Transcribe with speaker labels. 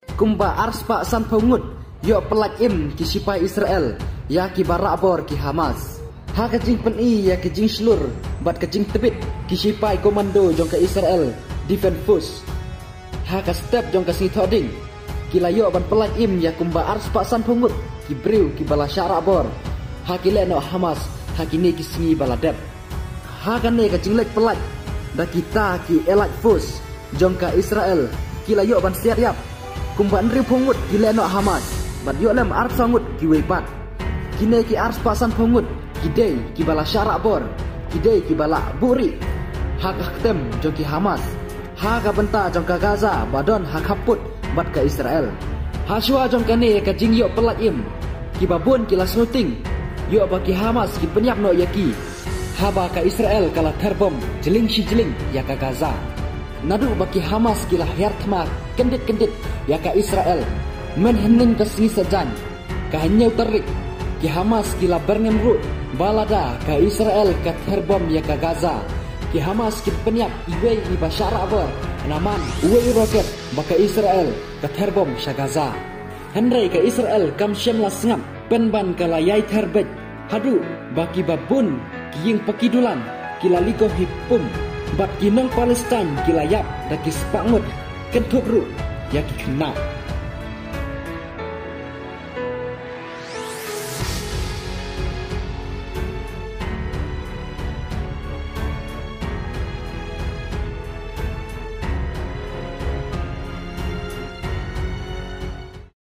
Speaker 1: Kumba arspa san pungut yo pelak im ki sipai Israel ya ki barabor ki Hamas. Ha kajing peni ya kajing slur bat kajing tebit ki sipai komando jong ka Israel defense force. Ha ka step jong ka si thoding ki layo ban pelak im ya kumba arspa san pungut ki briu ki bala syarabor. Ha ki leno Hamas ha ki ne ki singi bala dep. Ha kan ne kajing lek pelak da kita ki elite force jong ka Israel ki layo ban siap kumban ri pungut ki leno Hamas bat yo lem art sangut ki wepat kine ki ars pasan pungut ki dei ki bala syarak bor ki dei ki bala buri hak tem jong ki Hamas ha ka benta jong ka Gaza badon hak kaput bat ka Israel ha shua jong ka ne ka jing yo pelak im ki babun ki lasnuting yo ba ki Hamas ki penyap no yaki ha ba ka Israel kala terbom jeling si jeling ya ka Gaza nadu baki Hamas kila hertma kendit-kendit ya ka Israel men hening kasih sejan ka hanyau terik ki Hamas kila bernemru balada ka Israel ka terbom ya ka Gaza ki Hamas ki penyap iwe ni basyara abor naman uwe roket baka Israel ka terbom sya Gaza henry ka Israel kam syam la sengap penban kala yai terbet hadu baki babun ki ying pakidulan kila liko hipum bat kinong Palestine kilayap daki sepangut kentut ru ya ki kena